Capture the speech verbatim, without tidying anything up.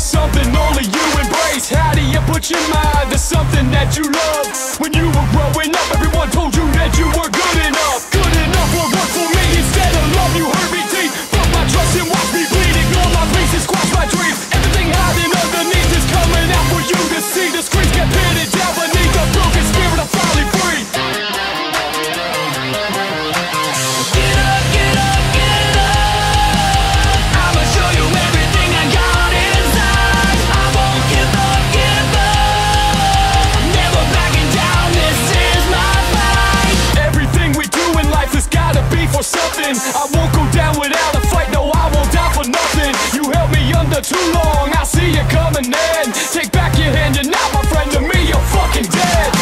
something only you embrace. How do you put your mind to something that you love? When you were growing up, everyone told you that you were good enough. Good enough will work for me. Instead of love, you hurt me deep. Broke my trust and watched me bleed. Ignore my pieces, squash my dreams. Everything hiding underneath is coming out for you to see. The screens get pitted down beneath the broken spirit. I'm finally free. Get up, get up, get up. I'ma show you everything I got inside. I won't give up, give up. Never backing down, this is my fight. Everything we do in life has gotta be for something. I won't go down without a fight, no, I won't die for nothing. You held me under too long, I see you coming in. Take back your hand, you're not my friend, to me you're fucking dead.